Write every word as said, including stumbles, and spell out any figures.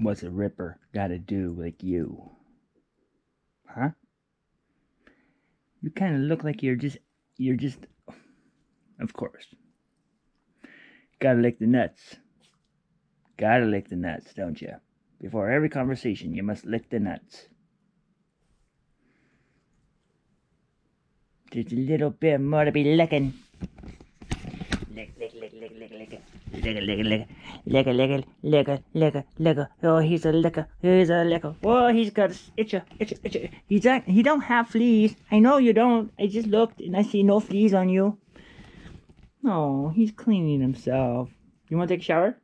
What's a ripper gotta do with you? Huh? You kind of look like you're just, you're just, of course. Gotta lick the nuts. Gotta lick the nuts, don't you? Before every conversation, you must lick the nuts. There's a little bit more to be licking. Lick, lick, lick, lick, lick, lick it. Lick it, lick it, lick it. Lick it, lick it, lick it, lick it, lick it. Oh, he's a licker. He's a licker. Oh, he's got a itcher, itcher, itcher. He's a, he don't have fleas. I know you don't. I just looked and I see no fleas on you. Oh, he's cleaning himself. You want to take a shower?